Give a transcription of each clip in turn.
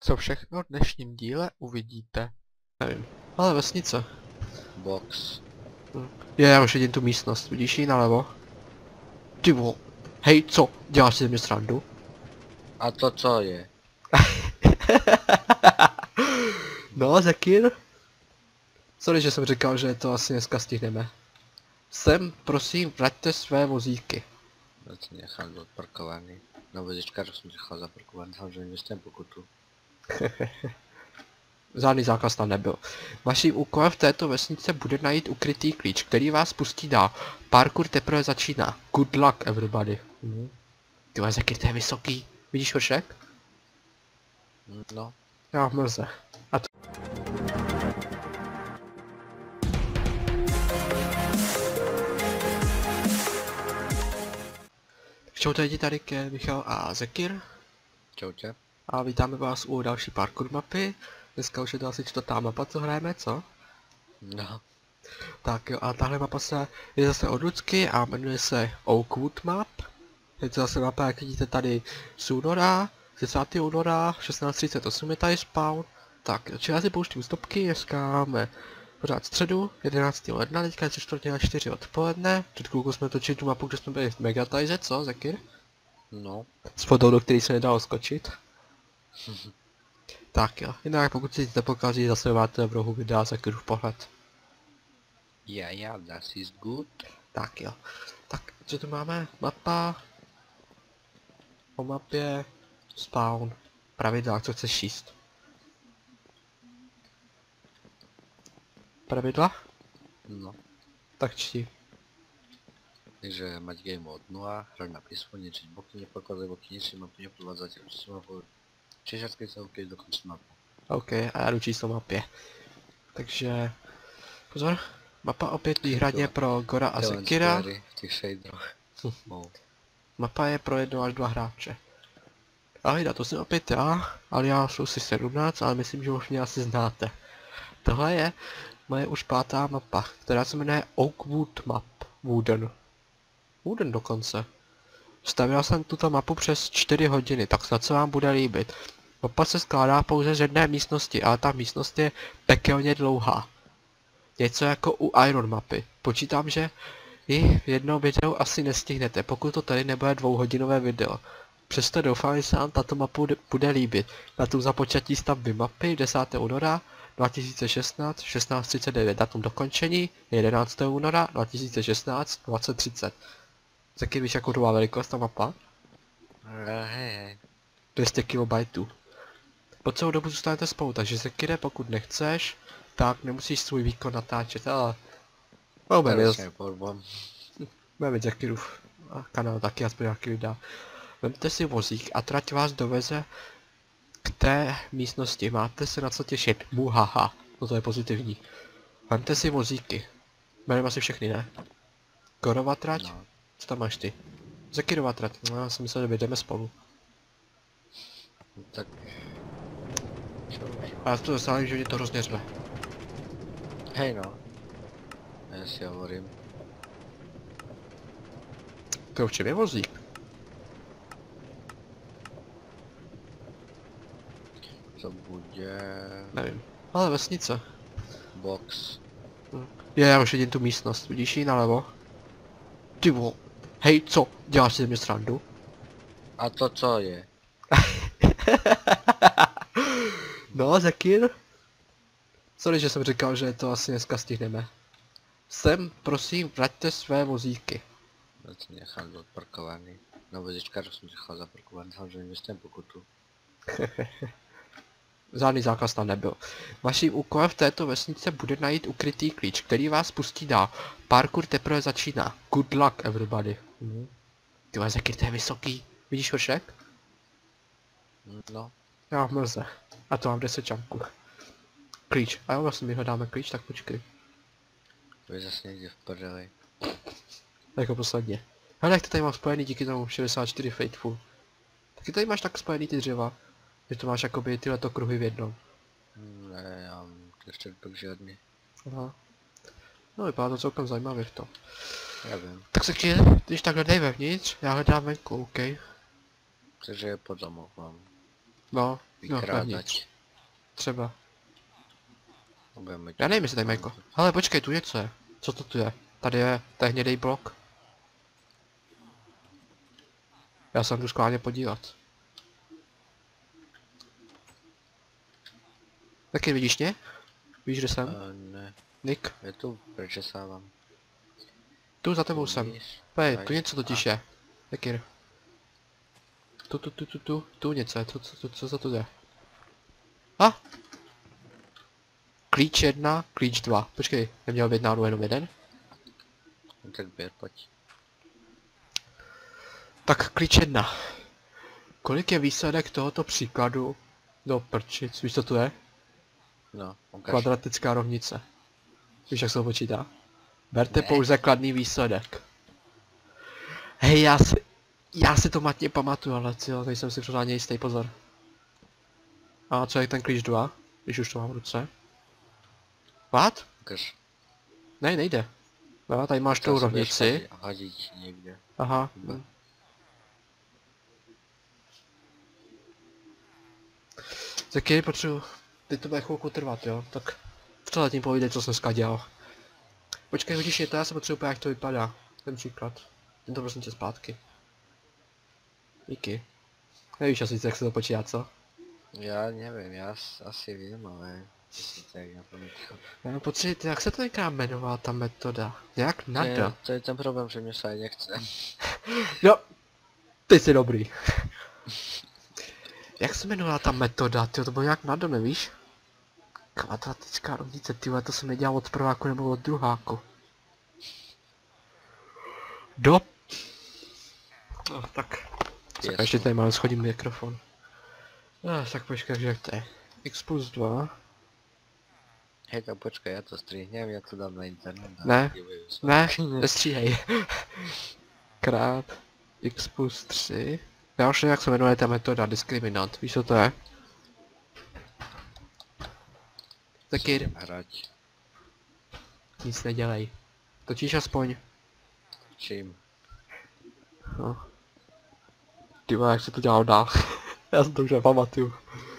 Co všechno v dnešním díle uvidíte? Nevím. Ale vesnice. Box. Já už vidím tu místnost, vidíš ji nalevo? Ty vo. Hej, co? Děláš si ze mě srandu? A to co je? No, Zekir? Sorry, že jsem říkal, že to asi dneska stihneme. Sem, prosím, vraťte své vozíky. No to nechám odparkovaný. Na vozičkářu jsem nechal zaparkovaný, samozřejmě dostałem pokutu. Žádný zákaz tam nebyl. Vaším úkolem v této vesnice bude najít ukrytý klíč, který vás pustí dál. Parkour teprve začíná. Good luck, everybody. Tyhle, Zekir, to je vysoký. Vidíš vršek? No. Já mlze. A to... Čau lidi, tady je Michal a Zekir. Čaute. A vítáme vás u další parkour mapy. Dneska už je to asi čtvrtá mapa, co hrajeme, co? No. Tak jo, a tahle mapa je zase od Lucky a jmenuje se Oakwood Map. Je to zase mapa, jak vidíte tady z února, 10. února, 16:38 je tady spawn. Tak, čili já si pouštím stopky, dneska máme pořád středu, 11. ledna, teďka je 3:45 odpoledne. Před chvilkou jsme točili tu mapu, kde jsme byli v Megatajze, co, Zekir? No. S fotou, do který se nedalo skočit. Tak jo, jinak pokud si nepokazí, zase máte v rohu videa Zekirův pohled. Ja, das is good. Tak jo. Tak, co tu máme? Mapa. Po mapě. Spawn. Pravidla, co chceš číst? Pravidla? No. Tak čti. Takže mať game od 0, hrať na písmo, ničiť boky, nepokladaj boky, ničiť mapu, neprovádzať mapu. Čežarské celky do konce mapu. OK, a já jdu číslo mapě. Takže... Pozor. Mapa opět výhradně pro Gora a Zekira. V těch shaderoch. Mapa je pro 1 až 2 hráče. Ahoj, to jsem opět já, ale já jsou si 17, ale myslím, že už mě asi znáte. Tohle je moje už 5. mapa, která se jmenuje Oakwood Map. Wooden dokonce. Stavil jsem tuto mapu přes 4 hodiny, tak snad se vám bude líbit. Mapa se skládá pouze z jedné místnosti, ale ta místnost je pekelně dlouhá. Něco jako u Iron mapy. Počítám, že i v jednom videu asi nestihnete, pokud to tady nebude 2hodinové video. Přesto doufám, že se vám tato mapu bude líbit. Datum započatí stavby mapy 10. února 2016, 16:39. Datum dokončení 11. února 2016, 20:30. Zekir, víš, jakou to má velikost ta mapa? Hej. 200 KB. Po celou dobu zůstanete spolu, takže Zekire, pokud nechceš, tak nemusíš svůj výkon natáčet, ale... Budeme mít Zekirův kanál taky, aspoň nějaký videa. Vemte si vozík a trať vás doveze k té místnosti, máte se na co těšit, muhaha, no to je pozitivní. Vemte si vozíky, jmenujeme asi všechny, ne? Gorova trať, No. co tam máš ty? Zekirova trať, no já jsem myslel, že jdeme spolu. Tak. A já to zase že mě to hrozně řve. Hej no. Já si hovorím. To v čem je vozík? Co bude? Nevím. Ale vesnice. Box. Já už vidím tu místnost, vidíš ji nalevo? Ty vo. Hej, co? Děláš si ze mě srandu? A to co je? No, Zekir? Sorry, že jsem říkal, že to asi dneska stihneme. Sem, prosím, vraťte své vozíky. No to nechám odparkovaný. Na vozičkářu jsem nechal zaparkovaný, samozřejmě dostałem pokutu. Žádný zákaz tam nebyl. Vaším úkolem v této vesnice bude najít ukrytý klíč, který vás pustí dál. Parkour teprve začíná. Good luck, everybody. Tyhle, Zekir, to je vysoký. Vidíš vršek? No. Já mlze. A to mám 10 čanků. Klíč. A jo, vlastně my hledáme klíč, tak počkej. To je zase někde v prdeli. Jako posledně. Hele, jak to tady mám spojený díky tomu 64 Faithful. Taky tady máš tak spojený ty dřeva. Že to máš jakoby tyhleto kruhy v jednom. Ne, já mám ještě pak žádný. Aha. No, vypadá to celkem zajímavě v tom. Já vím. Tak se když tak hledej vevnitř, já hledám venku, OK? Takže je pod zamok mám. No, no, vykrádať. vevnitř. Třeba. Budeme Já nevím, jestli tady Majko. Hele, počkej, tu něco je. Co to tu je? Tady je hnědej blok. Já se jdu schválně podívat. Taky vidíš mě? Víš, kde jsem? Ne, Nick? je tu prečesávám. Tu za tebou jsem. Vidíš? Pej, Tady tu něco jsi- totiž je. Taky. Tu něco je, co za to jde? A! Klíč 1, klíč 2. Počkej, neměl být náhodou jenom jeden? No tak běr, pojď. Tak klíč 1. Kolik je výsledek tohoto příkladu? Do prčic, víš co to je? No, ukaž. Kvadratická rovnice. Víš jak se to počítá? Berte Ne. pouze kladný výsledek. Hej, já si to matně pamatuju, ale jo, nejsem si pořádně jistý, pozor. A co je ten klíč 2? Když už to mám v ruce. What? Ukaž. Ne, nejde. No, tady máš tu rovnici. Hodit někde. Aha. Hm. Tak je potřebuji. Teď to bude chvilku trvat, jo? Tak co zatím povídej, co jsem dneska dělal. Počkej, hodíš je to, já se potřebuji jak to vypadá. Ten příklad. Ten to prosím tě zpátky. Díky. Nevíš asi, jak se to počítá, co? Já nevím, já asi vím, ale... Tak já Já potřebuji, jak se to tenkrát jmenovala ta metoda? Jak nada? to je ten problém, že mě se ani nechce. No, ty jsi dobrý. Jak se jmenovala ta metoda, tyjo, to bylo nějak nado, nevíš? Kvadratická rovnice, tyjo, to jsem nedělal od prváku nebo od druháku. No, tak. Tak ještě tady máme schodím mikrofon. Tak počkej, jak to je? X plus 2. Hej, tak počkej, já to strihnem, já to dám na internet. Ne, ne, nestříhej. Krát x plus 3. Já už nevím, jak se jmenuje ta metoda, diskriminant, víš co to je? Taky Hrať. nic nedělej. Točíš aspoň. Čím? No. Ty vole, jak se to dělal dál. Já si to už nepamatuju.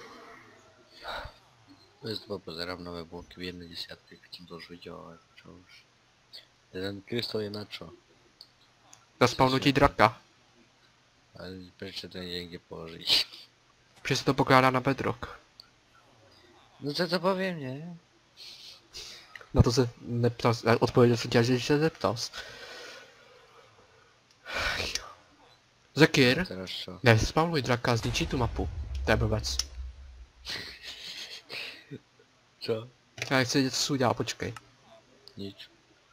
Já to pozerám na webovky v 1.10, tím to už viděl, ale čo už. Jeden krystal je na čo? Na spawnutí draka. Ale proč to nejde někde položit? Protože se to pokládá na bedrock. No to povím, ne? Na to se neptal, odpověděl jsem tě, že se zeptal. Zekir, Teraz čo? nespawnuj draka, zničí tu mapu. To je blbec. Čo? Já nechci vědět, co jsi udělal, počkej. Nič.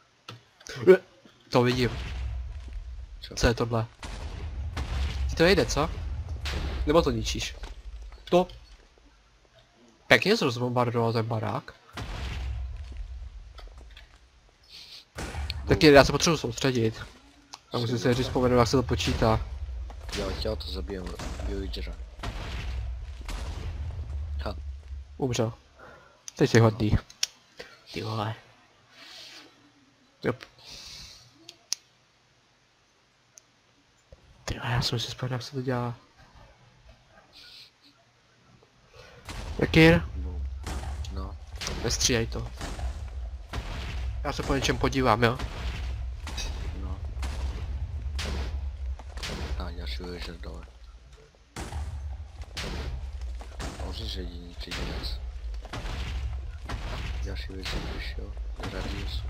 To vidím. Čo? Co je tohle? Ti to jde, co? Nebo to ničíš? To... Pěkně jsi rozbombardoval ten barák. Tak já se potřebuji soustředit. A musím si říct vzpomenout, jak se to počítá. Já to zabijem villagera. Ha. Umřel. Teď jsi hodný. Ty vole. Jop. Ty vole, já jsem si vzpomněl, jak se to dělá. Jakir, No. nestříhej to. Já se po něčem podívám, jo? No. A další villager dole. Můžeš jediný přijít. Další villager vyšel z radiusu.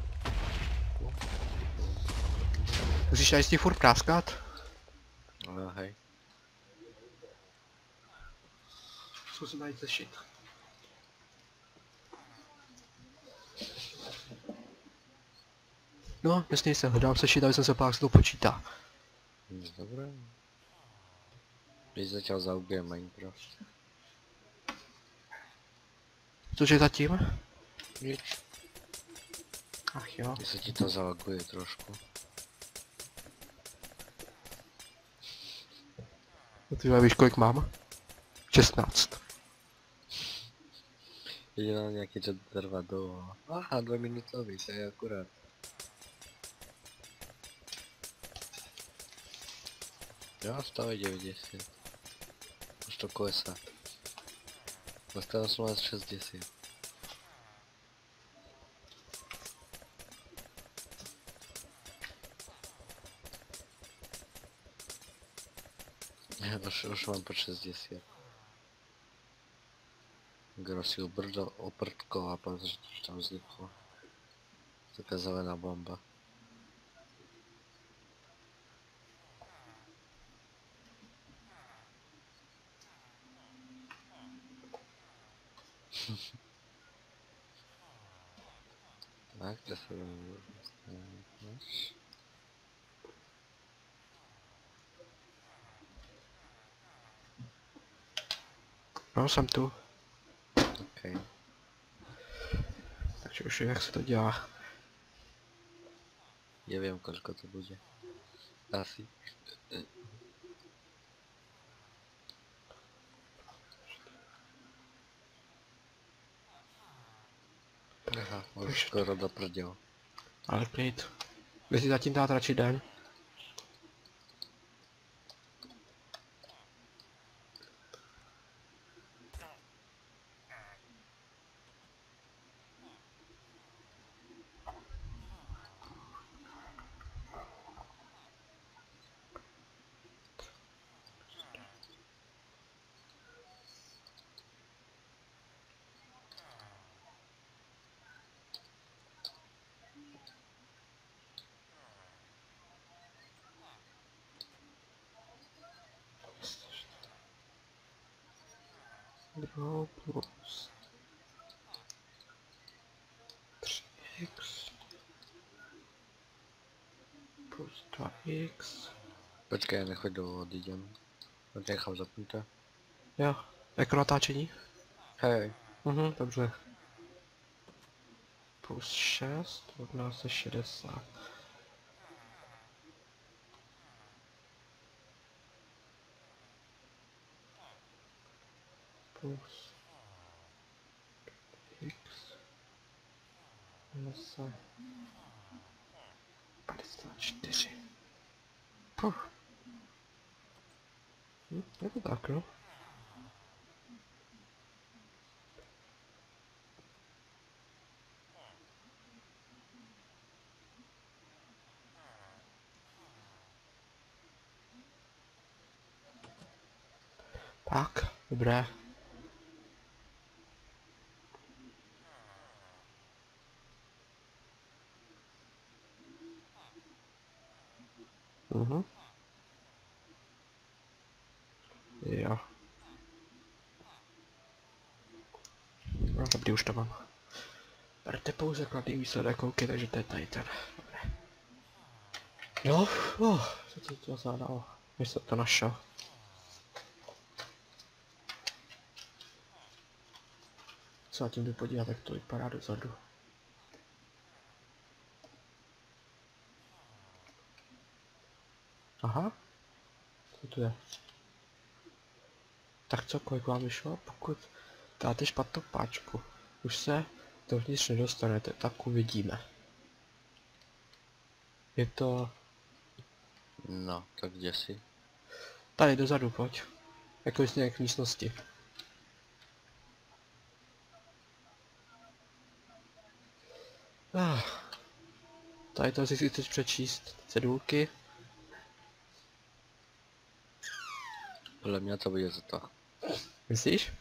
Musíš tady s tím furt práskat? No hej. Zkusím najít sešit. No, jasně jsem hledám sešit, aby jsem se pak, se to počítá. Nic dobré. Když začal zaugujem Minecraft. Cože zatím? Nic. Ach jo. Když se ti to zalaguje trošku. No ty víš, kolik mám? 16. Jediná nějaký čas trvá dlouho. Aha, 2 minutový, to je akurát. Jo, stále 90. Už to klesá. Dostal jsem vás 60. Já už mám po 60. Kdo si ubrdal oprtko a pozor, že tam vzniklo. Taká zelená bomba. Tak, to se dostaneš. No, jsem tu. OK. Takže už vím, jak se to dělá. Nevím, koľko to bude. Asi. Aha, už skoro doprděl. Ale klid. Vy si zatím dát radši den. No plus 3x plus 2x. Počkej, nechoď do vody, jdem. Nechám zapnuté. Jo, jako natáčení? Hej. Dobře. Plus 6, rovná se 60. Plus x rovná se 54. Puh. Je to tak, jo? Tak, dobré. Jo. No, dobrý, už to mám. Berte pouze kladný výsledek, OK, takže to je tady ten. Dobré. Jo, co to zadalo? Když jsem to našel. Co tím jdu podívat, jak to vypadá dozadu. Aha. Co to je? Tak co, kolik vám vyšlo? Pokud dáte špatnou páčku, už se dovnitř nedostanete, tak uvidíme. Je to... No, tak kde si? Tady dozadu, pojď. Jako jsi nějak v místnosti. Tady to si chceš přečíst cedulky. Podle mě to bude za to. Myslíš?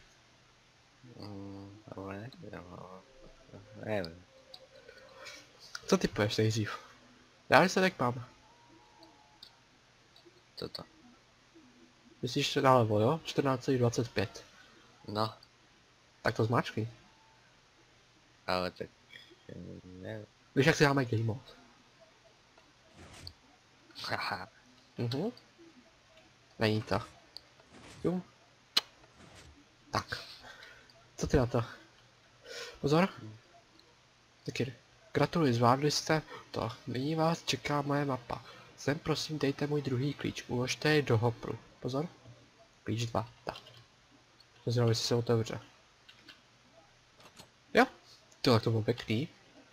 Ale nevím. Co ty poješ nejdřív? Já výsledek mám. Co to? Myslíš nalevo, jo? 14,25. No, Tak to zmáčkni. ale tak... Nevím. Víš, jak si dáme game mode? Haha. Není to. Jo. Tak. Co ty na to? Pozor. Taky. Gratuluji, zvládli jste to. Nyní vás čeká moje mapa. Sem prosím dejte můj druhý klíč. Uložte jej do hopru. Pozor. Klíč 2. Tak. Pozor, jestli se otevře. Jo. Tyhle, to bylo pěkný.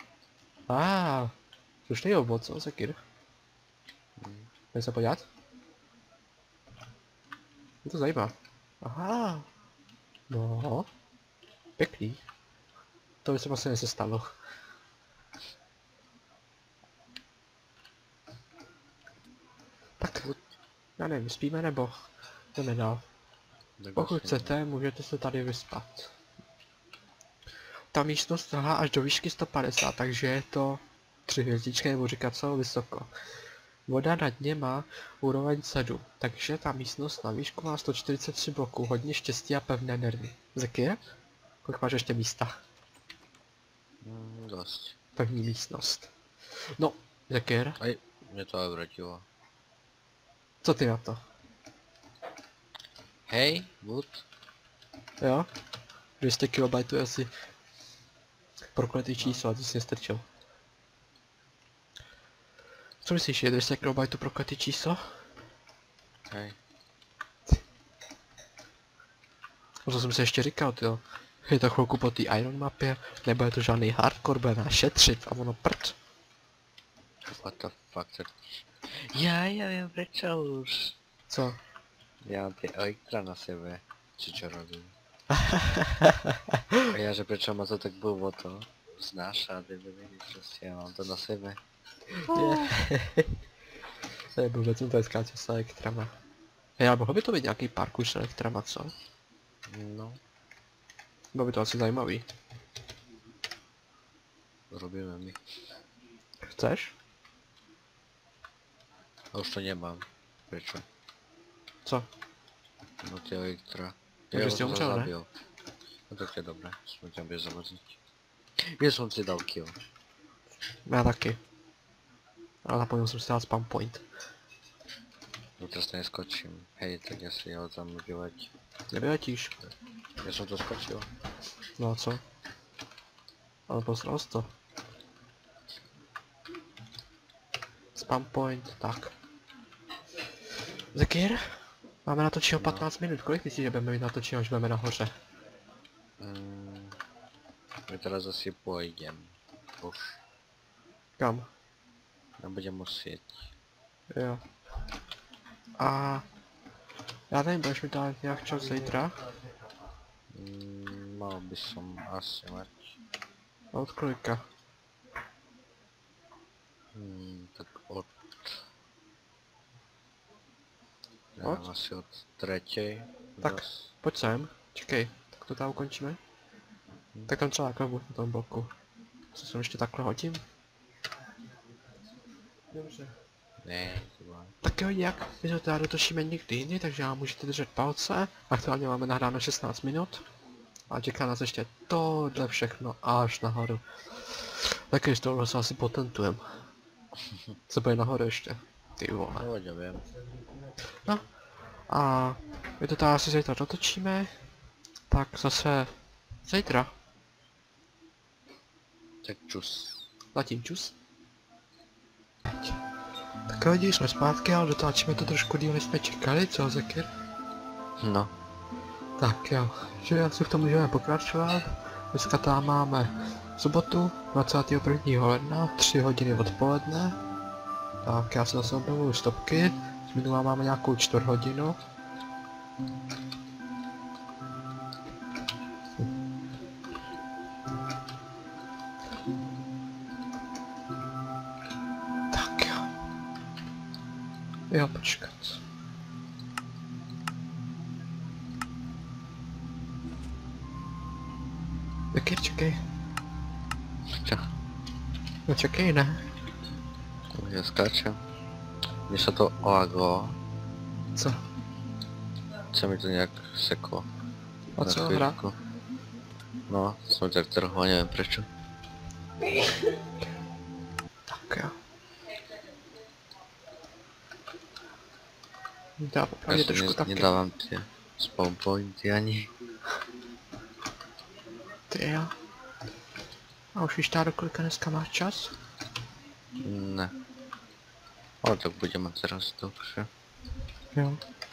Slušný obvod, co, Sekir? Jdem se podívat? Mě to zajímá. Aha. No. Pěkný. To by se vlastně nesestalo. Tak, já nevím, spíme nebo jdeme dál. Pokud chcete, můžete se tady vyspat. Ta místnost tahá až do výšky 150, takže je to 3 hvězdičky, nebo říkat co vysoko. Voda na dně má úroveň 7, takže ta místnost na výšku má 143 bloků, hodně štěstí a pevné nervy. Zeky, kolik máš ještě místa? Dost. Pevní místnost. No, Zekir, Aj, mě to vrátilo. co ty na to? Hej, Wood. Jo? 200 KB je asi prokletý číslo, a ty jsi nestrčil. Co myslíš, je 200 KB prokletý číslo? Hej. No to jsem si ještě říkal, tyjo. Je to chvilku po té Iron mapě, nebo je to žádný hardcore, bude nás šetřit a ono prd. What the fuck, co já vím prečo už. Co? Já mám ty elektra na sebe. Či čo robím? A já, že prečo ma to tak bylo to znáša, debili, prostě já mám to na sebe. To je vůbec, to je skáče s elektrama. Hej, ale mohlo by to být nějaký parkour s elektrama, co? No, Bylo by to asi zajímavý. robíme my. Chceš? A už to nemám. Prečo? Co? No ty elektra. Takže jsi ho umřel, ne? zabil. No tak je dobré, jsme tě bude zavazit. Já jsem si dal kill. Já taky. Ale zapomněl jsem si dát spam point. No teraz neskočím. Hej, tak já si ho tam vyleť. Nevyletíš. Já jsem to skočil. No a co? Ale posral jsi to. Spam point, tak. Zekir? Máme natočeno 15 minut, kolik myslíš, že budeme mít natočeno, až budeme nahoře? My teraz asi pojdem. Už. Kam? Nebudem muset. Jo. A... Já nevím, budeš mi dát nějak čas zítra? Mal by som asi mať. A od kolika? Tak od... Od? Já asi od 3. Tak. Pojď sem, čekej, tak to tam ukončíme. Tak tam třeba takhle buď na tom bloku. Co jsem ještě takhle hodím? Dobře. Ne, třeba. Tak jo, jak? My to teda dotočíme někdy jindy, takže vám můžete držet palce. Aktuálně máme nahráno 16 minut. A čeká nás ještě tohle všechno až nahoru. Taky z toho se asi potentujem. Co bude nahoru ještě? Ty vole. No, já vím. No. A my to teda asi zítra dotočíme. Tak zase zítra. Tak čus. Zatím čus. Tak lidi, jsme zpátky, ale dotáčíme to trošku díl, než jsme čekali, co Zekir? No. Tak jo, že asi v tom můžeme pokračovat. Dneska tam máme sobotu 21. ledna, 3 hodiny odpoledne. Tak já se zase obnovuju stopky, z minula máme nějakou 4 hodinu. Tak jo. Jo, počkat. Zekir, čekej. Čo? No čekej, ne? Já skáčem. Mně se to olaglo. Co? Se mi to nějak seklo. A Na co chvíľku. hra? No, jsem tak trhlo, nevím prečo. Tak jo. Dá Já popravdě si trošku taky. nedávám ty spawn pointy ani. Ty jo. A už víš do kolika dneska máš čas? Ne. Ale tak budeme teraz dobře. Jo.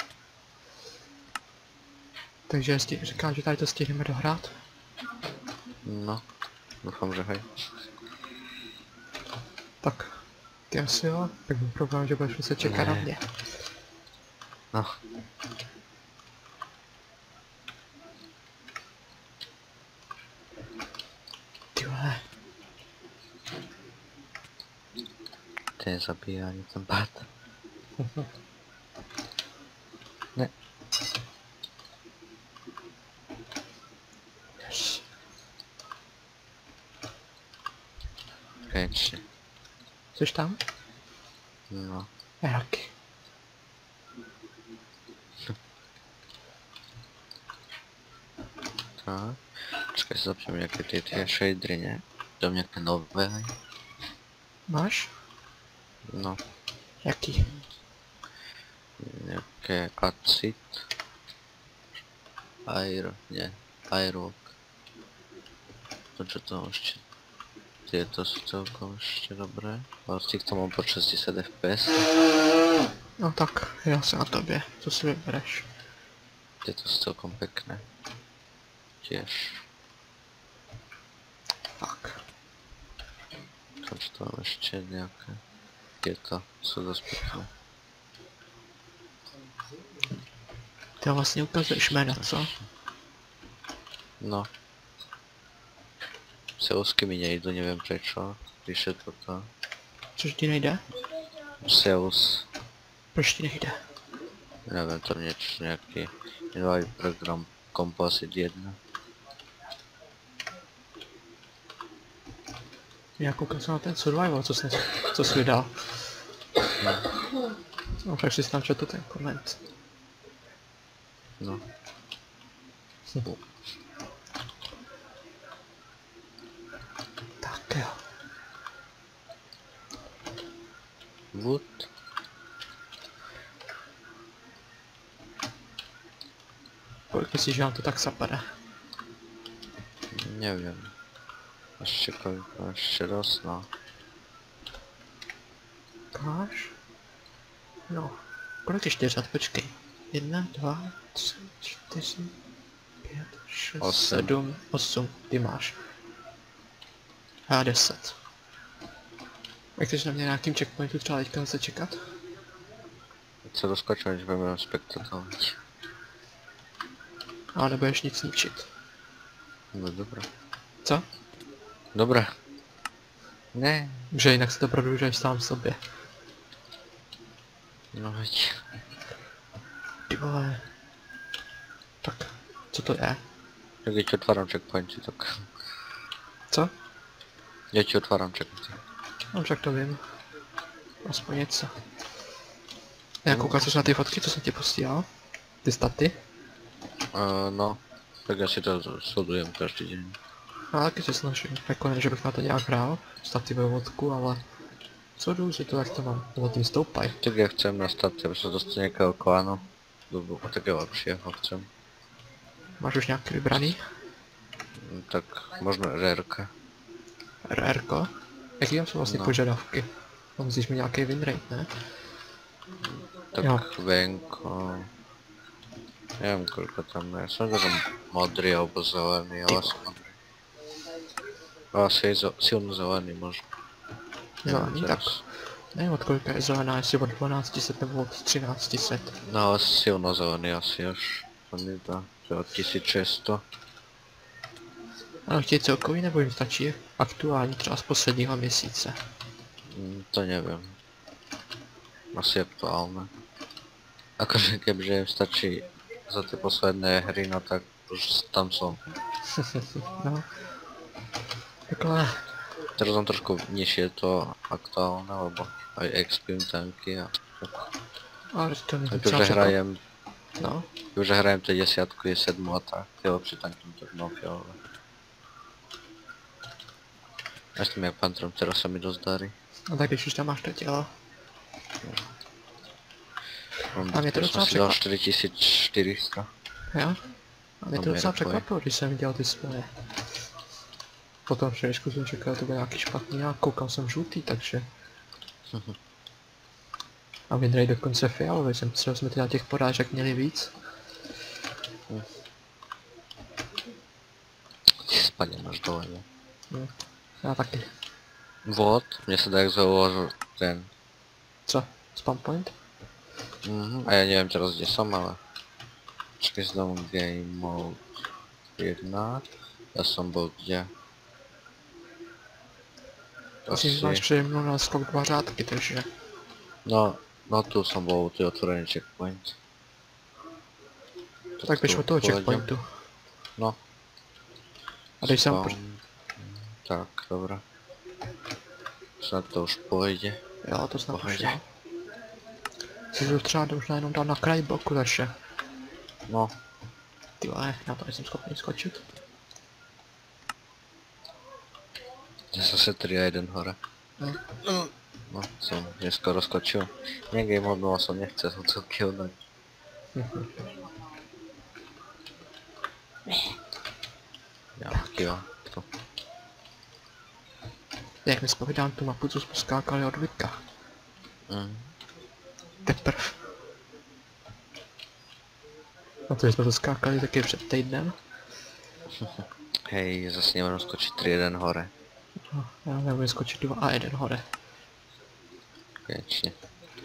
Takže říkám, že tady to stihneme dohrát. No. Doufám, že hej. Tak. Ty asi jo. Tak byl problém, že budeš muset čekat na Ne. mě. No. ten zabíja ani ten pad. Ne. Yes. Konečně. Jsi tam? No. Já taky. Tak. Čekaj, si zapněme nějaké ty shadery, ne? Dám nějaké nové. Máš? No. Jaký? Nějaké acid. Nie. Airwalk. To čo to ještě? Tieto sú celkom ešte dobré. Ale z týchto mám po 60 fps. No tak, já se na tobě. Co si vybereš? Tieto sú celkom pekné. Tiež. Tak. To čo to mám ešte nejaké. Tieto sú dosť pekné. Ty vlastně ukazuješ jména, co? No. Seusky mi nejdu, neviem prečo. Píše toto. Což ti nejde? Seus. Proč ti nejde? Neviem, tam niečo, nejaký nový program Composite 1. Já koukám se na ten survival, co jsi vydal. No, tak si tam četl ten koment. No. Tak jo. Wood. Kolik myslíš, že nám to tak zapadá? Neviem. Ešte koľko, ešte dosť, no. Máš? No. Kolik je 4? Počkej. 1, 2, 3, 4, 5, 6, 7, 8. Ty máš. A 10. Jak chceš na mě nějakým checkpointu třeba teďka zase čekat? Co doskočím, když budeme spektatovat. Ale nebudeš nic ničit. No dobré. Co? Dobré. Ne. Že jinak si to prodlužuješ sám sobě. No veď. Ty vole. Tak, co to je? Tak ja ti otváram checkpointy, tak. Co? Ja ti otváram checkpointy. No však to vím. Aspoň něco. Já koukal jsi na ty fotky, co jsem ti posílal? Ty staty? No. Tak ja si to sledujem každý deň. No taky se snažím. Jako ne, že bych na to nějak hrál. Staty ve vodku, ale... Co jdu, že to jak to mám? O tím stoupaj. Tak ja chcem na staty, aby sa dostal nejakého klánu. Lebo takého lepšieho chcem. Máš už nějaký vybraný? Tak možno RRka. RRko? Jaký tam jsou vlastně No. požadavky? No, musíš mít nějaký winrate, ne? Tak Jo. venko. Neviem koľko tam je. Som to modrý alebo zelený, ale asi modrý. Asi je silno zelený možno. Zelený, tak. teraz. Nevím od kolika je zelená, jestli od 1200 nebo od 1300. No ale silno zelený asi až. To mi dá. To je od 1600. Ano, chtějí celkový nebo jim stačí aktuální třeba z posledního měsíce? To neviem. Asi aktuálne. Akože kebyže im stačí za tie posledné hry, no tak už tam som. No. Takhle. Teraz mám trošku nižšie to aktuálne, lebo aj expím tanky a tak. Ale to mi Akože hrajem, No. akože hrajem tie desiatku, je 7 a tak, tie lepšie tanky to no fialové. A s tým jak Pantrom teraz sa mi dosť darí. No tak když už tam máš to tělo. A mě to Teraz som docela si dal překvapilo. 4400. Jo? A mě to Tam docela je takový. překvapilo, když jsem viděl ty svoje. Potom včerejšku jsem čekal, to bude nějaký špatný a koukal jsem žlutý, takže... A winrate dokonce fialový, jsem myslel, že jsme teda těch porážek měli víc. Ty spadne máš dole, ne? No. Já taky. Vod, mne sa tak zauložil ten. Co? Spam point? A ja neviem teraz kde som, ale... Počkej, si dám game mode 1. Ja som bol kde? Asi máš přede mnou na skok 2 řádky, takže... No tu jsem byl, ty otvorený checkpoint. Tak běž od toho checkpointu. No. A dej sem... Tak, dobré. Snad to už pojde. Jo, to snad už jo. Jsi to třeba možná jenom dal na kraj bloku takže. No. Ty vole, já to nejsem schopný skočit. Je zase 3 a 1 hore. No, jsem mě skoro skočil. Nie game hodnou jsem nechce, jsem chcel killnúť. Já jo, to. Jak mi zpovídám tu mapu, co jsme skákali od Vika. Teprv. A to jsme to skákali taky před týdnem. Hej, zase nemůžu skočit 3-1 hore. No, já nebudu skočit 2 a 1 hore. Konečně.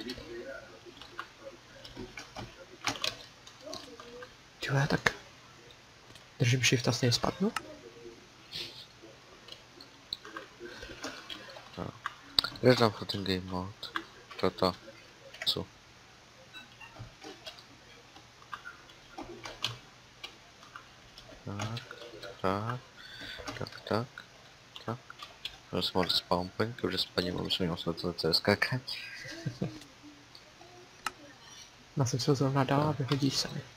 Tyhle, tak... Držím shift a s něj spadnu? Kde tam ten game mode? Toto. Co? Tak. Já jsem mohl spawn point, protože spadně mám musím se to celé skákat. Já jsem se zrovna dal a vyhodíš se mi.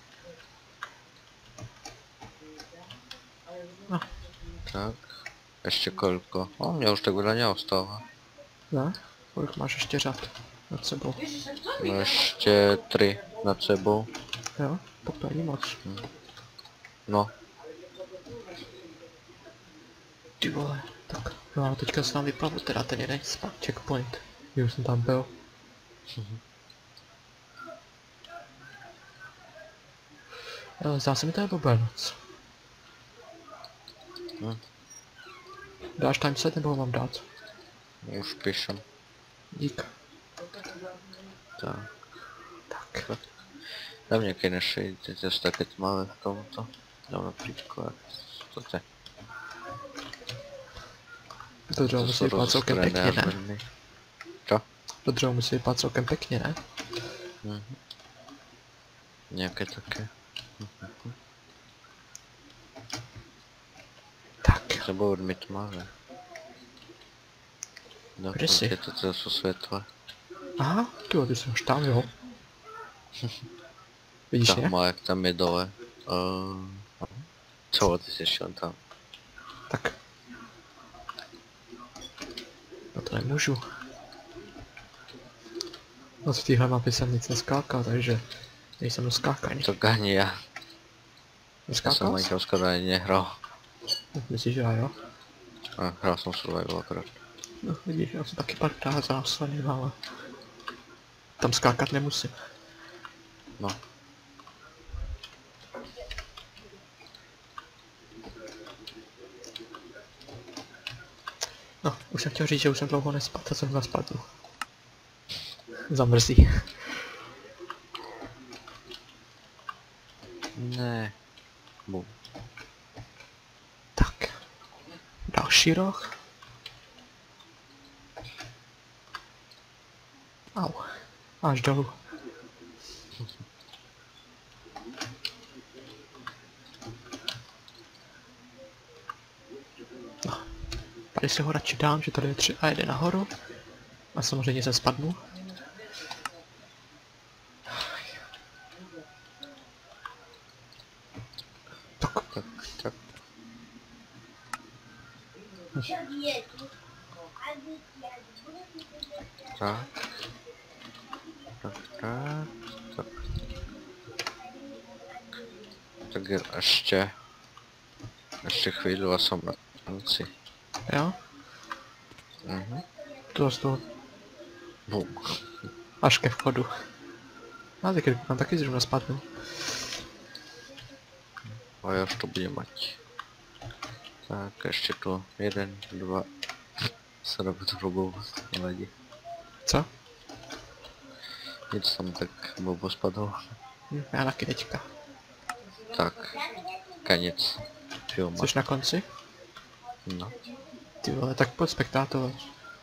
No. Tak. Ještě kolko? Mě už tak veľa neostává. Ne? Kolik máš ještě řad nad sebou? No ještě 3 nad sebou. Jo? Tak to není moc. No. Ty vole, tak. No a teďka se nám vyplavu teda ten jeden checkpoint. Už jsem tam byl. Ale zdá se mi to je blbé noc. Dáš timeset nebo ho mám dát? Už píšem. Dík. Tak. Dám nějaký naši, teď je také tmavé v tomto. Dám například. Toto. To dřevo musí vypadat celkem pěkně, ne? Čo? To dřevo musí vypadat celkem pěkně, ne? Nějaké také. Tak. To bylo mi tmavé. No, kde jsi? To jsou světla. Aha, ty jsi už tam, jo. Vidíš je? Tam, jak tam je dole. Co, ty jsi šel tam? Tak. No to nemůžu. No v téhle mapě jsem nic neskákal, takže nejsem doskákaný. To ani já. Neskákal jsem jsi? Minecraft skoro ani nehrál. Myslíš, že já jo? Hrál jsem survival akorát. No vidíš, já jsem taky pár zásadně, ale... Tam skákat nemusím. No. No, už jsem chtěl říct, že už jsem dlouho nespadl a jsem spadl. Zamrzí. Ne. Tak. Další roh. Au. Až dolů. No. Tady si ho radši dám, že tady je 3 a jde nahoru. A samozřejmě se spadnu. Tak. Tak ještě chvíli a jsem na konci. Jo? To z toho až ke vchodu. A teď tam taky zrovna spadnu. A já už to budem mať. Tak ještě tu 1, 2. Se nebudu blbost, nevadí. Co? Nic tam tak blbo spadlo. Já taky teďka. Tak, konec filmu. Jsi na konci? No. Ty vole, tak pojď spektátor.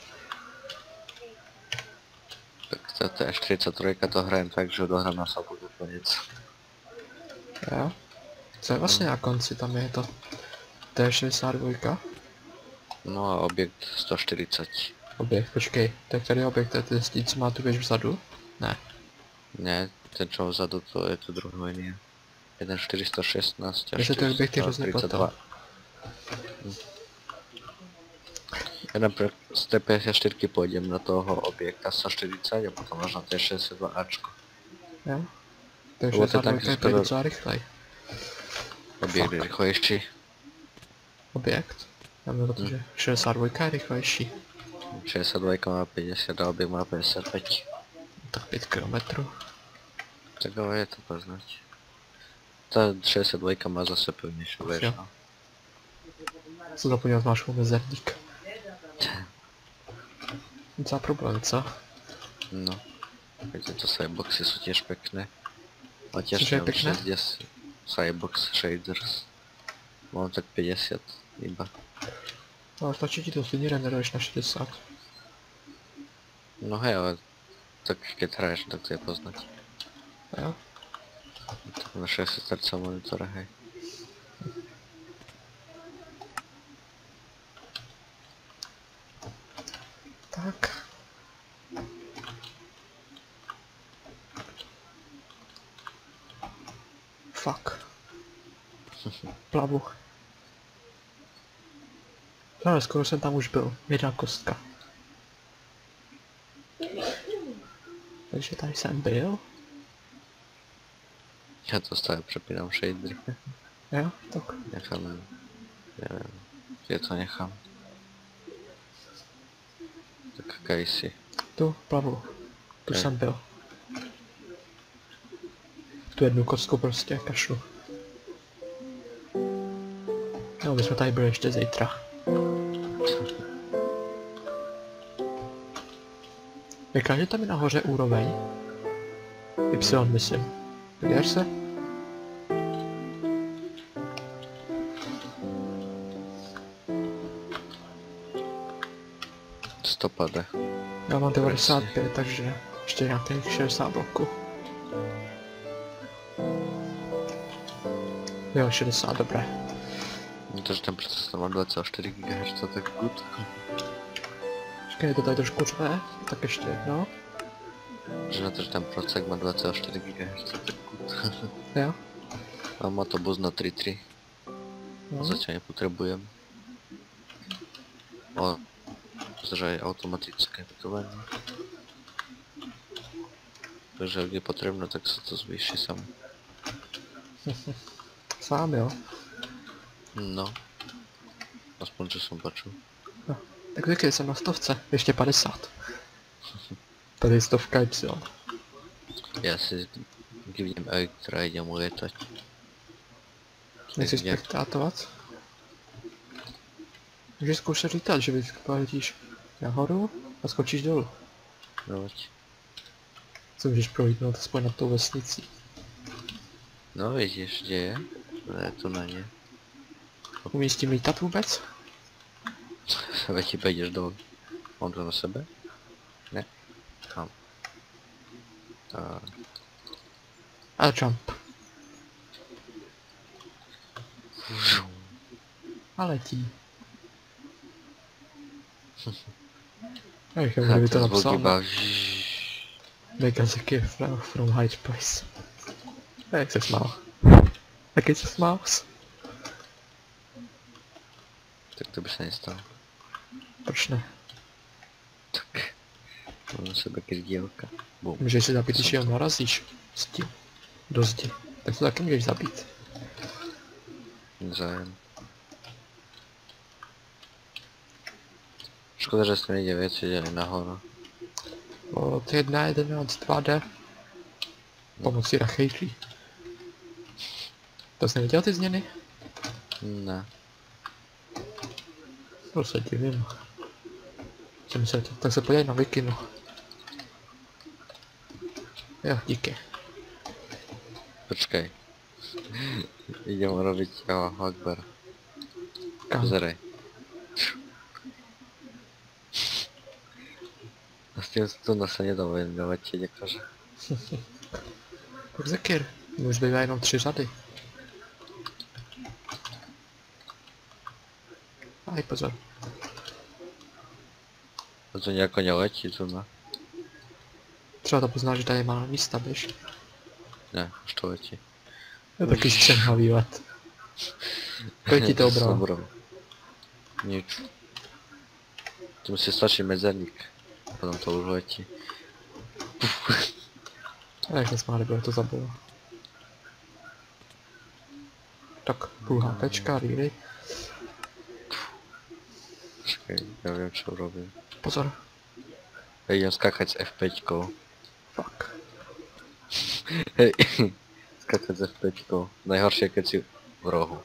Tak to je 43 to hrajem tak, že dohrám na sobu do konec. Jo? Co je vlastně na konci, tam je to T62? No a objekt 140. Objekt, počkej, tak tady je objekt, to je ten, co má tu věž vzadu? Ne. Ne, ten čo vzadu to je to druhý linie. 1416 a Mně se ty objekty hrozně pletou. Ja napríklad z T54 pôjdem na toho objekta 140 a potom až na T62 Ačko. Jo? To je Lebo to je tak, 62 je skoro- docela rychlej. Objekt je rýchlejší. Objekt? Já měl to, že 62 je rychlejší. 62 má 50 a objekt má 55. Tak 5 km. Tak ale je to poznať. Ta 62 má zase pevnejšiu Jo. väž. No. Co zapomněl, máš mezerník. Docela problém, co? No. Viete, to sideboxy sú tiež pekné. A tiež Cože je mám pekné? 60 sidebox shaders. Mám tak 50 iba. Ale stačí ti to, stejně renderuješ na 60. No hej, ale tak keď hraješ, tak to je poznať. Jo? Tak na 60 Hz monitore, hej. Tak. Fuck. Plavu. No ale skoro jsem tam už byl. Jedna kostka. Takže tady jsem byl. Ja to stále prepínam shadery. Jo, tak. Nechám, neviem, kde to nechám. Tak kajsi. Tu plavu. Tu Jo. jsem byl. Tu jednu kostku prostě kašlu. No, my jsme tady byli ještě zítra. Jaká je tam je nahoře úroveň? Y, myslím. Podíváš se? Stopade. Já mám 95, takže ještě nějakých 60 bloků. Jo, 60, dobré. To, že ten procesor má 2,4 GHz, tak good. Počkej, je to tady trošku řve, tak ještě jedno. Že na to, že ten procesor má 2,4 GHz, tak good. Jo? A má to bus na 3.3. No. Zatiaľ nepotrebujem. O, že aj automatické gotovanie. Takže ak je potrebné, tak sa to zvýši samo. Sám jo. No. Aspoň čo som počul. No. Tak taky jsem na 100, ještě 50. Tady je 100 Y. Ja si givnem elektra idem ulietať. Nechci Jak- spektátovat. Můžeš zkoušet lítat, že vždycky poletíš nahoru a skočíš dolů. No, Co můžeš prolítnout aspoň nad tou vesnicí. no vidíš, kde je? Ne, tu na ne. Umíš s tím lítat vůbec? Veď ti půjdeš dolů. Mám to na sebe? Ne. Mám. A jump. A letí. Jak by to napsal? Make us a gift from high price. A jak se smál? Taky se smál? Tak to by se nestalo. Proč ne? Tak. Mám na sebe krdielka. Bum. Můžeš si zabít, když ho narazíš. S tím. Do zdi. Tak to taky můžeš zabít. Zájem. Škoda, že se nejde věci dělají nahoru. Od 1.11 2D. Pomocí rachejtří. To jsi neviděl ty změny? Ne. To se divím. Čím se to? Tak se podívej na Wikinu. Jo, díky. Počkej. Idem robiť Allahu Akbar. Kam? Pozerej. A s tím tu se nedá letět, jakože. Tak Zekir. Už bývá jenom 3 řady. Aj pozor. A to nějako neletí tu na. Třeba to pozná, že tady je málo místa, běž. Ne, už to letí. Je taky střemhavý let. Kolik ti to obralo? Dobrou. Nič. Tu musí stačit mezerník. Potom to už letí. A jak nesmáli, bude to zabilo. Tak, půl HPčka, really. Počkej, já vím, čo robím. Pozor. Ja idem skákať s F5. Fuck. Hej, skákať s F5. Najhoršie, keď si v rohu.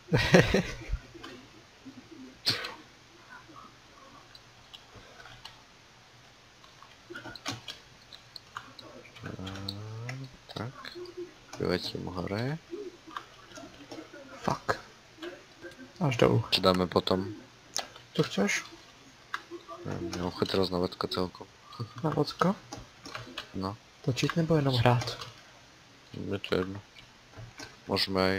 Tak. Vyletím hore. Fuck. Až dolů. Čo dáme potom? Co chceš? Mám chuť teraz na vodko celkom. Na vodko? No, Točit nebo jenom hrát? je to jedno. Môžeme aj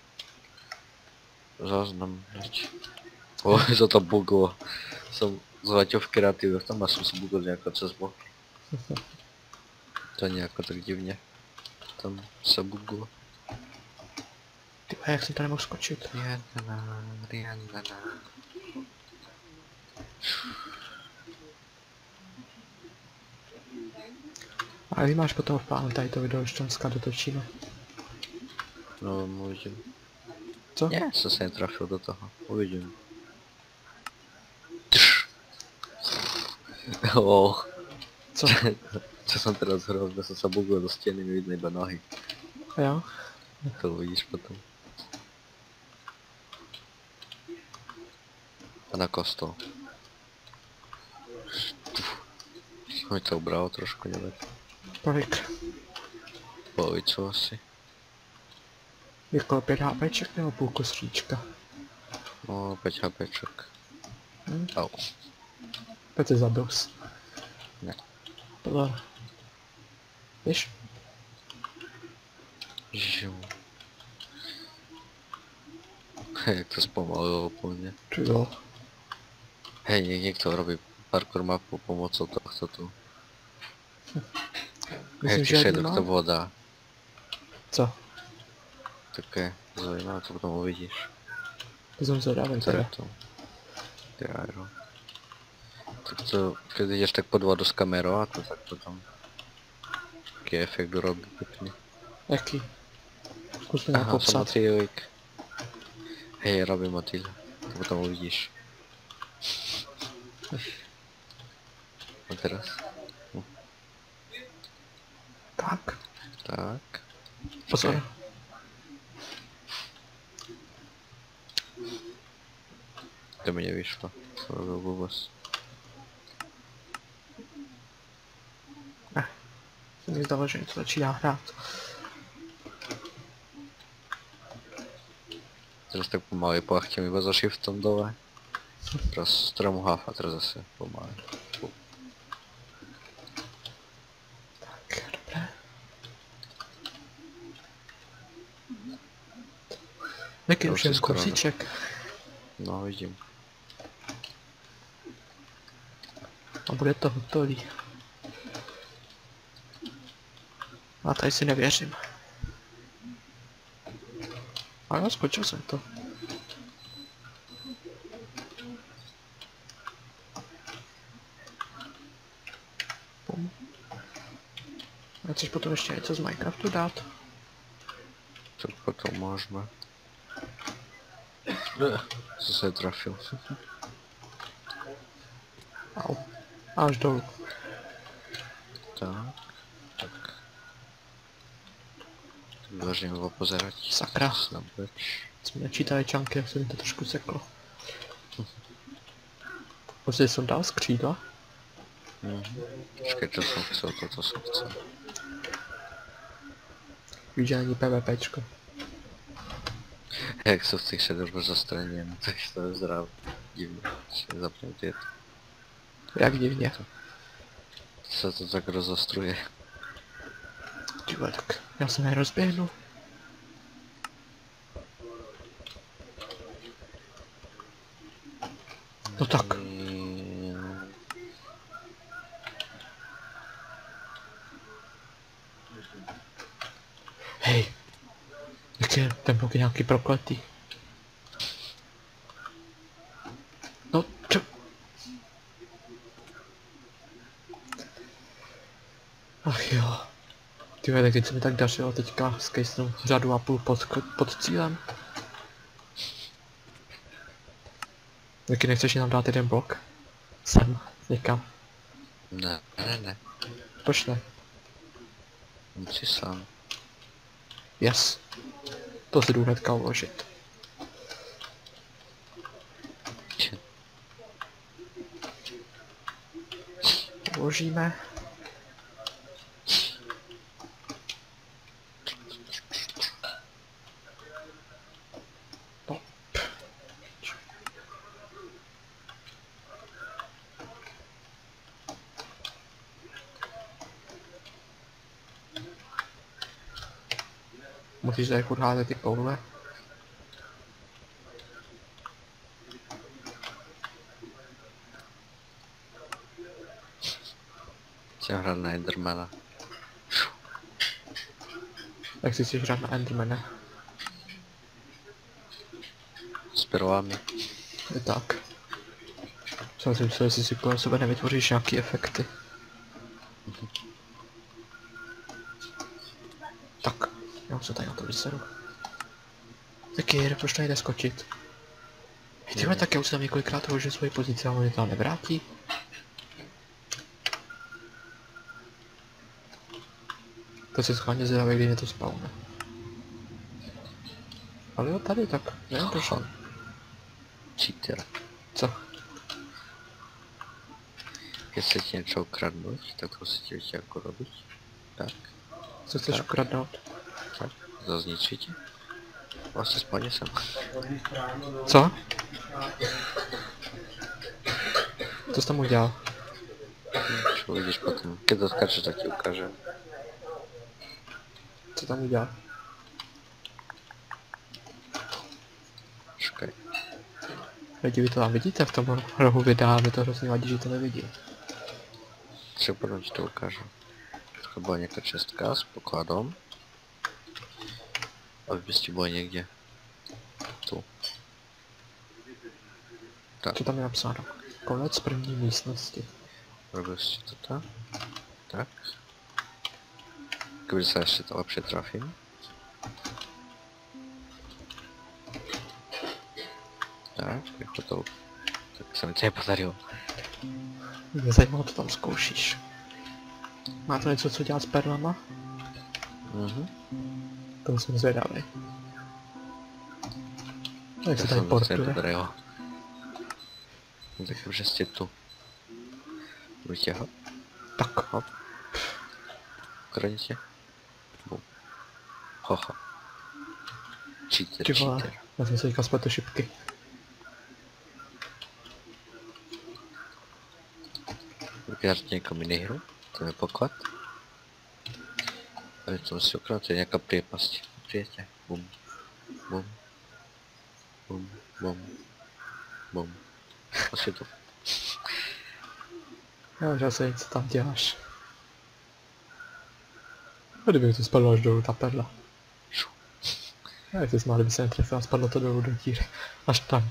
záznam dať. O, za to buglo. Som zletěl v kreatíve, tam som sa bugol nejako cez bok. To nejako tak divne. Tam sa buglo. Ty, a jak jsem to nemohl skočit? Rihanna. A vy máš potom v plánu tady to video, že dneska dotočíme. No, uvidím. Co? Nie, som sa netrafil do toho. Uvidím. Lol. Co? Čo som teraz hral, že som sa bugol do steny, mi vidno iba nohy. Jo? To uvidíš potom. A na kostol. Mi to ubralo trošku, nevím. Kolik? Polovicu asi. Jako 5 HPček nebo půlku stříčka? No, 5 HPček. Hm? Au. Teď se zabil jsi. Ne. Pozor. Víš? Žiju. Jak to zpomalilo úplně. Ty jo. Hej, někdo robí parkour mapu pomocou tohto tu. Myslím, Jak že ty jednu to mám. voda. Co? Také zajímavé, to potom uvidíš. To jsem zvědavý Co je teda. to? Tyjo. Tak to, když jdeš tak pod vodu s kamerou a to tak potom. Jaký efekt urobí pěkný. Jaký? Zkus mi nějak Aha, to popsat. motýlik. Hej, robí motýl. To potom uvidíš. A teraz? Tak. Tak. Pozor. To mi nevyšlo. To robil blbost. Se mi zdalo, že něco začíná hrát. Teraz tak pomaly plachtím iba za shiftom dole. Teraz stromu hafa, teraz zase pomaly. Tak, dobré. Jaký To už už je je skoro, kousíček? No vidím. A bude to hotový. A tady si nevěřím. Ale skočil jsem to. Pum. A chceš potom ještě něco z Minecraftu dát? Tak potom můžeme. Co se trafil? Au. Až dolů. Tak. Tak. Vážně ho pozerať. Sakra. Snad beč. Jsme načítali čanky, jak se mi to trošku seklo. Prostě jsem dal skřídla. Počkej, čo som chcel, toto som chcel. Víš, že není PvPčko. Jak sú v tých šedorbo zastreněné, tak to je zdravé. Divné, že zapnem tieto. Jak divně. Se to tak rozostruje. Ty vole, tak já se nerozběhnu. No tak. Hej. Jak je ten blok je nějaký prokletý. No čo? Ach jo. Ty vole, tak teď se mi tak dařilo teďka skejsnu řadu a půl pod cílem. Taky nechceš jenom dát jeden blok? Sem, někam. Ne. Proč ne? Musí sám. Yes. To si jdu hnedka uložit. Uložíme. No. Musíš tady furt házet ty koule. Chcem hrát na Endermana. Jak si chceš hrát na Endermana? S perlami. Je tak. Jsem si myslel, jestli si kolem sebe nevytvoříš nějaký efekty. Tak, já se tady na to vyseru. Tak je, proč to nejde skočit? Hej, tyhle, tak já už jsem několikrát uložil svoji pozici a on mě to nevrátí. To si schválně zvědavý, kdy mě to spawne. Ale jo, tady tak, nevím proč. Cheater. Co? Jestli ti něco ukradnout, tak to si tě jako robiť. Tak, Co chceš Tak. ukradnout? tak, zazničíte. Vlastně spadně jsem. Co? Co jsi tam udělal? Čo uvidíš potom. Keď dotkačeš, tak ti ukážem. Co tam udělal? Čekaj. Lidi, vy to tam vidíte v tom rohu videa, mi to hrozně vadí, že to nevidí. Třeba potom ti to ukážu. To byla nějaká čestka s pokladom. A vypěstí bylo někde. Tu. Tak, Co tam je napsáno? Konec první místnosti. robil si toto. Tak. Kdyby se ještě to lepší trafím. Tak, jako to. Tak se mi to nepodarilo. Mě zajímalo, co tam zkoušíš. Má to něco, co dělat s perlama? Mhm. To jsem zvědavý. No, jak se To tady se mi portuje. nepodarilo. No tak už jste tu. Vidíte ho? Tak, Hop. Ukradněte. Bum. Hoho. Cheater, ty vole, cheater. já jsem se teďka spletl šipky. Vypět někomu jinýhru. To je poklad. A je to musí ukradnout, to je nějaká priepasť. Přijete. Bum. Bum. Bum. Bum. Bum. Asi tu. Já už asi co tam děláš. A kdyby to spadlo až dolů, ta perla. A jak jsi má, kdyby se netrefil a spadlo to dolů do díry. Až tam.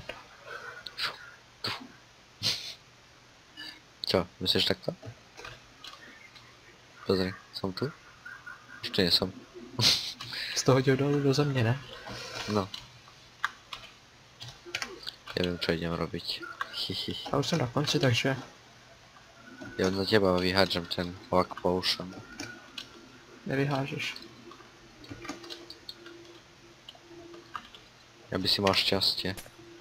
Čo, myslíš takto? Pozri, jsem tu? Ještě nejsem. Z toho hodil dolů do země, ne? No. Nevím, co jdem robiť. Já už jsem na konci, takže Já na těba vyhádžem ten Luck Potion. nevyhážeš. Aby si mal šťastie.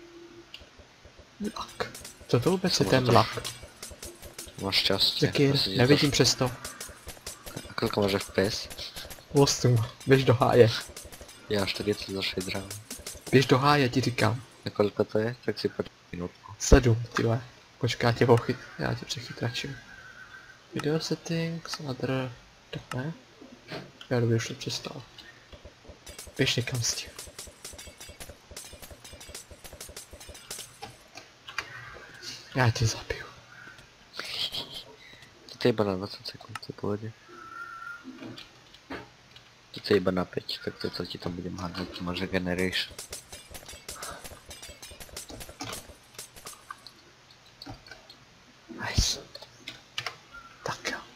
Lak. Co to vůbec Co je má ten to? lak? Máš šťastie. Jaký je? Asi ti Nevidím přes to. A koľko máš FPS? 8. Běž do háje. Já 40 za shaderem. Běž do háje, ti říkám. A koľko to je? Tak si počkej minutku. 7, tyhle. Počkej, já tě přechytračím. Video settings, other... Tak ne? Já dobře už to přestal. Běž někam s tím. Já tě zabiju. To je iba na 20 sekund, to pôjde. To je iba na 5, tak to ti tam budem hádať, to máš regeneration. Nice. Tak jo.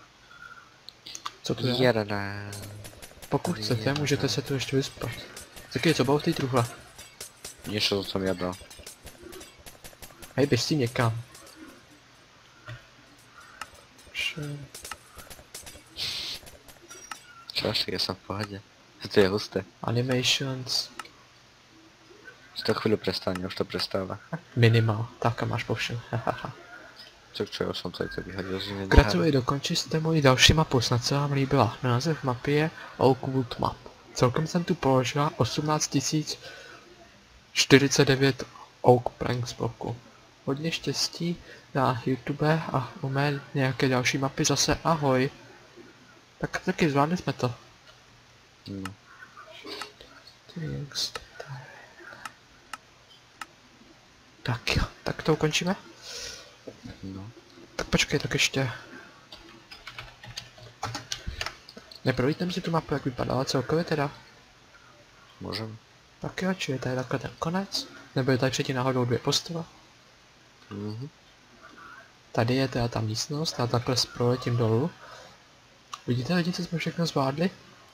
Co tu je? Jarada. Pokud chcete, můžete se tu ještě vyspat. Taky co bylo v té truhle? Niečo som ja dal. Hej, běž si někam. Čo až, ja som v pohode. To je husté. Animations. Už to chvíľu prestane, už to prestáva. Minimal. Tak a máš povšem. Hahaha. Čo, ja som to aj to vyhodil z inej Gratuluji, dokončili jste moji další mapu, snad se vám líbila. Název mapy je Oakwood Map. Celkem jsem tu položila 18 049 Oak Planks bloku. Hodně štěstí na YouTube a u mé nějaké další mapy zase ahoj. Tak taky zvládli jsme to. No. Tak jo, tak to ukončíme? No. Tak počkej, tak ještě. Neprojdeme si tu mapu, jak vypadala celkově teda. Môžem. Tak jo, či je tady takhle ten konec? Nebo je tady předtím náhodou 2 postavy? Mhm. Tady je teda ta místnost a takhle proletím dolů. Vidíte, co jsme všechno zvládli?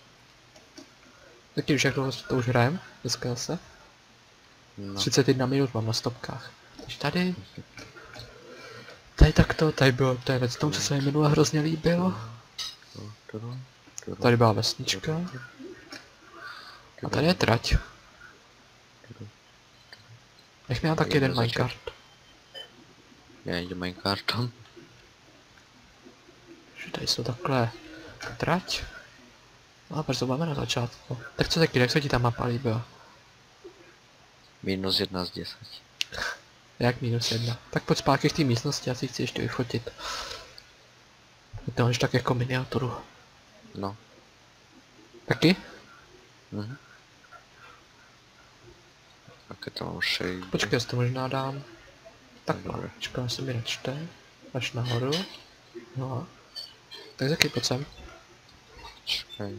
Taky všechno to už hrajem, dneska zase. No. 31 minut mám na stopkách. Takže tady... Tady takto, tady bylo, to je věc tomu, co se mi minule hrozně líbilo. Tady byla vesnička. A tady je trať. Nech mi tam taky jeden minecart. Ja idem minecartom. tady jsou takhle trať. A brzo máme na začátku. Tak co taky, jak se ti ta mapa líbila? -1 z 10. Jak -1? Tak pojď zpátky k té místnosti, já si chci ještě vyfotit. To máš tak jako miniaturu. No. Taky? Mhm. Také to mám shade. Počkej, já si to možná dám. Tak Dobré. počkej, se mi načte. Až nahoru. No. Tak taky pojď sem. Čekaj.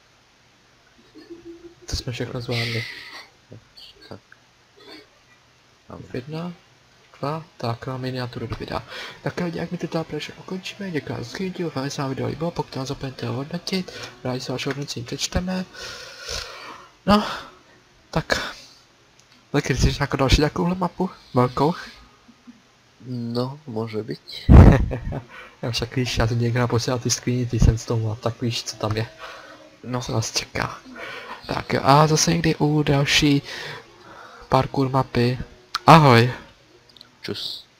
To jsme všechno zvládli. Tak. Dobré. 1, 2, tak mám miniaturu do videa. Tak lidi, jak mi to tady prečo ukončíme, děkuji za skvělý, doufám, že se vám video líbilo, pokud vám zapomeňte ho hodnotit, rádi se vaše hodnocení přečteme. No, tak chceš jako další takovouhle mapu? Velkou? No, může být. Já už tak víš, já tu někdo posílal ty screeny, ty jsem s tomu, tak víš, co tam je. No. Co nás čeká. Tak jo, a zase někdy u další parkour mapy. Ahoj! Čus.